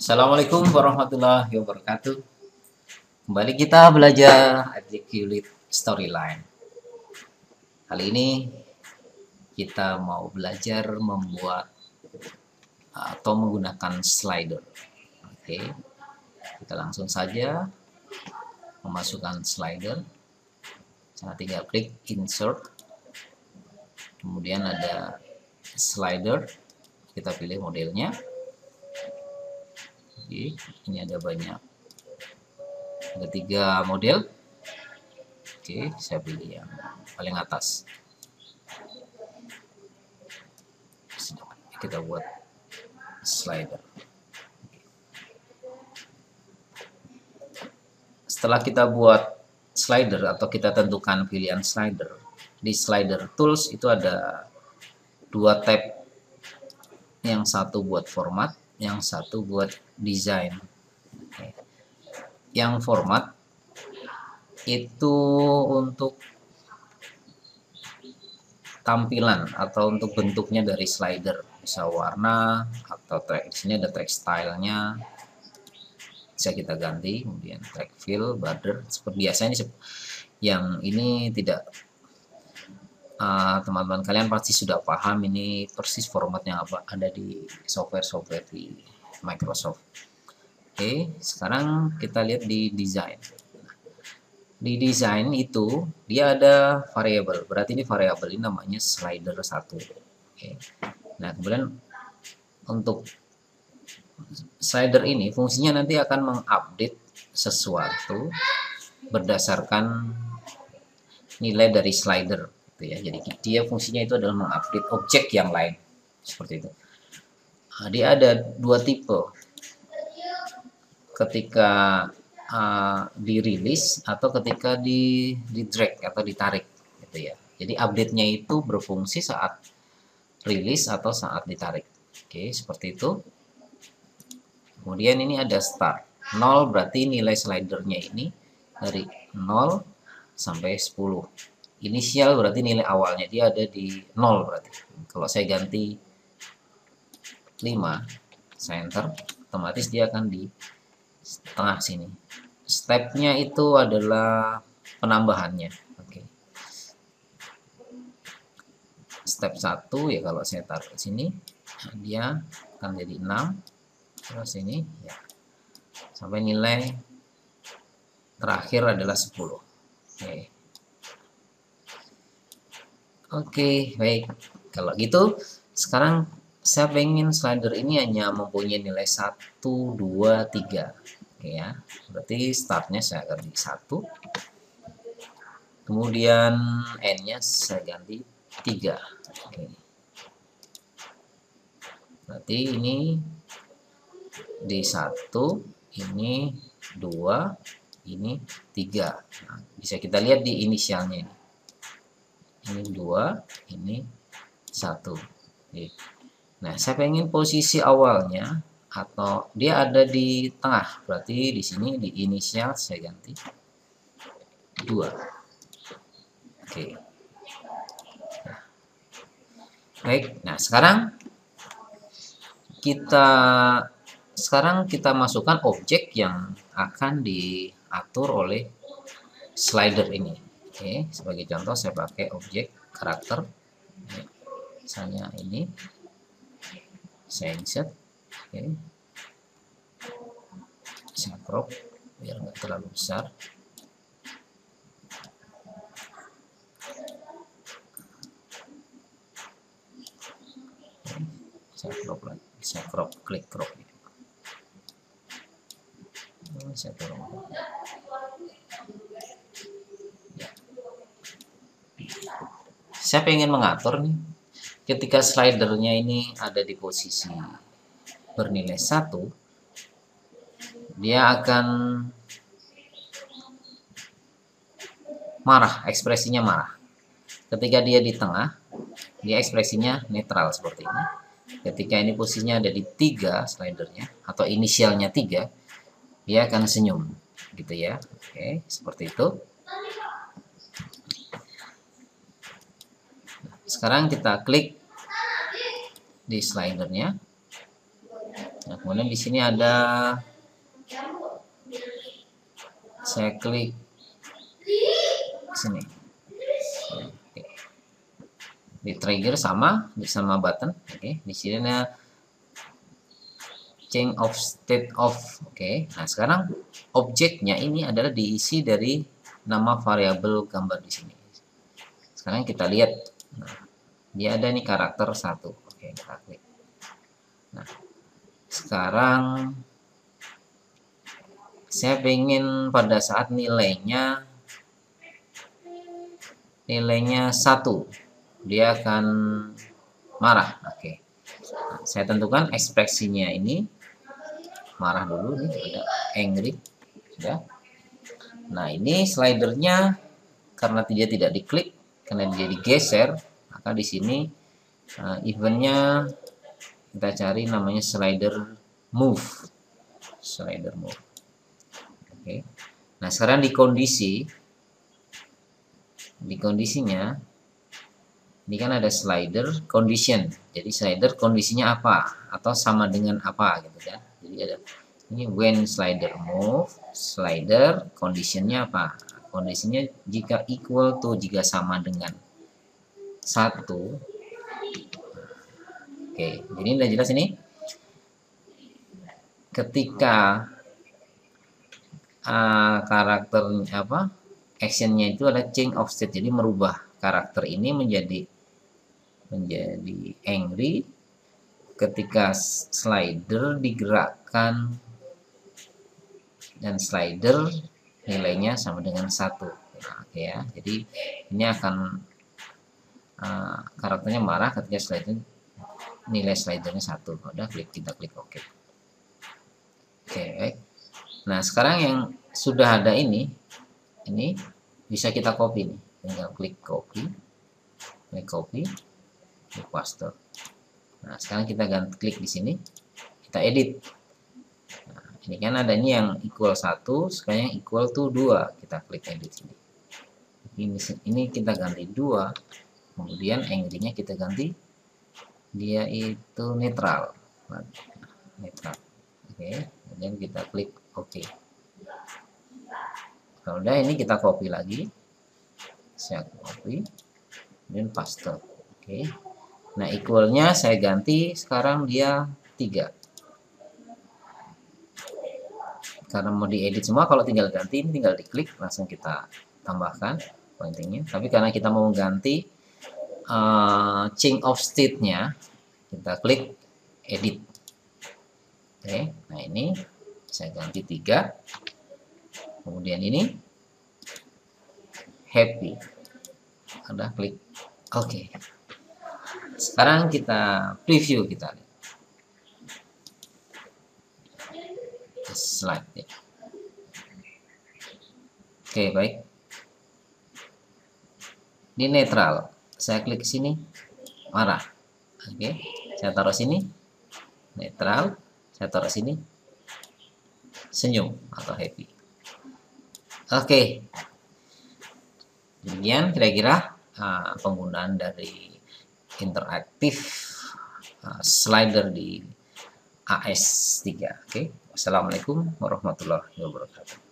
Assalamualaikum warahmatullahi wabarakatuh. Kembali kita belajar articulate storyline. Kali ini kita mau belajar membuat atau menggunakan slider. Oke, kita langsung saja memasukkan slider. Saya tinggal klik insert, kemudian ada slider, kita pilih modelnya. Oke, ini ada banyak, ada 3 model. Oke, saya pilih yang paling atas. Kita buat slider. Setelah kita buat slider atau kita tentukan pilihan slider, di slider tools itu ada 2 tab, yang satu buat format, yang satu buat desain. Yang format itu untuk tampilan atau untuk bentuknya dari slider, bisa warna atau track. Di sini ada track stylenya, bisa kita ganti. Kemudian track fill, border, seperti biasanya. Yang ini tidak, teman-teman kalian pasti sudah paham ini persis formatnya apa, ada di software di Microsoft. Oke, sekarang kita lihat di desain. Di desain itu dia ada variabel, berarti ini variabel ini namanya slider 1. Oke. Nah, kemudian untuk slider ini fungsinya nanti akan mengupdate sesuatu berdasarkan nilai dari slider, gitu ya. Jadi dia fungsinya itu adalah mengupdate objek yang lain, seperti itu. Nah, dia ada 2 tipe, ketika dirilis atau ketika di drag atau ditarik, gitu ya. Jadi update-nya itu berfungsi saat rilis atau saat ditarik. Oke, seperti itu. Kemudian ini ada start 0, berarti nilai slidernya ini dari 0 sampai 10. Inisial berarti nilai awalnya dia ada di 0 berarti. Kalau saya ganti 5, saya enter, otomatis dia akan di tengah sini. Stepnya itu adalah penambahannya. Oke. Step 1 ya, kalau saya taruh di sini dia akan jadi 6, terus ini ya sampai nilai terakhir adalah 10. Oke. Oke, baik. Kalau gitu sekarang saya pengen slider ini hanya mempunyai nilai 1, 2, 3. Oke ya, berarti startnya saya ganti 1, kemudian n-nya saya ganti 3. Oke. Berarti ini di 1, ini 2, ini 3. Nah, bisa kita lihat di inisialnya ini. Ini 2, ini 1. Oke. Nah, saya pengen posisi awalnya atau dia ada di tengah, berarti di sini di inisial saya ganti 2. Oke. Nah, baik. Nah, sekarang kita masukkan objek yang akan diatur oleh slider ini. Oke, sebagai contoh saya pakai objek karakter. Misalnya ini saya insert. Oke. Saya crop biar nggak terlalu besar. Oke. Saya crop lagi. Saya crop, klik crop. Saya turun. Ya. Saya pengen mengatur nih, ketika slidernya ini ada di posisi bernilai 1, dia akan marah, ekspresinya marah. Ketika dia di tengah, dia ekspresinya netral seperti ini. Ketika ini posisinya ada di 3 slidernya atau inisialnya 3, dia akan senyum, gitu ya. Oke, seperti itu. Sekarang kita klik di slidernya. Nah, kemudian di sini ada, saya klik sini, di trigger sama button. Oke, di sini ada change of state of. Oke, nah sekarang objeknya ini adalah diisi dari nama variabel gambar di sini. Sekarang kita lihat, nah, dia ada nih karakter 1. Oke, kita klik. Nah, sekarang saya ingin pada saat nilainya 1, dia akan marah. Oke, nah, saya tentukan ekspresinya ini marah dulu nih, ada angry sudah. Nah, ini slidernya karena dia tidak diklik, karena dia digeser, maka di sini eventnya kita cari namanya slider move. Oke. Nah, sekarang di kondisinya ini kan ada slider condition. Jadi slider kondisinya apa atau sama dengan apa gitu kan. Jadi ada ini when slider move, slider conditionnya apa? Kondisinya jika equal to, jika sama dengan 1. Oke, jadi udah jelas ini. Ketika karakternya actionnya itu ada change of state, jadi merubah karakter ini menjadi angry ketika slider digerakkan dan slider nilainya sama dengan 1. Nah, oke ya, jadi ini akan karakternya marah ketika nilai slidernya 1. Udah, kita klik OK. Oke, baik. Nah, sekarang yang sudah ada ini bisa kita copy nih. Tinggal klik copy, klik paste. Nah, sekarang kita klik di sini, kita edit. Nah, ini kan adanya yang equal 1, sekarang yang equal to 2. Kita klik edit sini. Ini kita ganti 2, kemudian angry-nya kita ganti dia itu netral. Oke, kemudian kita klik OK. Kalau udah, ini kita copy lagi, saya copy, kemudian paste. Oke. Nah, equalnya saya ganti sekarang dia 3. Karena mau diedit semua, kalau tinggal ganti ini tinggal diklik, langsung kita tambahkan pointingnya. Tapi karena kita mau ganti change of state-nya, kita klik edit. Oke, nah ini saya ganti 3. Kemudian ini happy. Udah, klik OK. Sekarang kita preview, kita lihat slide ya. Oke, baik. Ini netral. Saya klik sini, marah. Oke, saya taruh sini, netral. Saya taruh sini, senyum atau happy. Oke, demikian kira-kira penggunaan dari interaktif slider di AS3. Oke, wassalamualaikum warahmatullahi wabarakatuh.